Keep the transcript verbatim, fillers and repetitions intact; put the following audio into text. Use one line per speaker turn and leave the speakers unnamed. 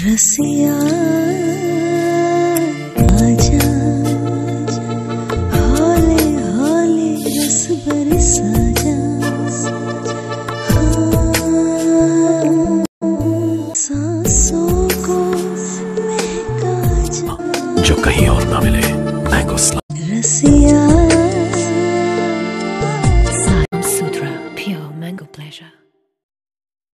रसिया आजा, हौले हौले रस बरसा जा, सांसों को महका जा,
जो कहीं और ना मिले। मैं
रसिया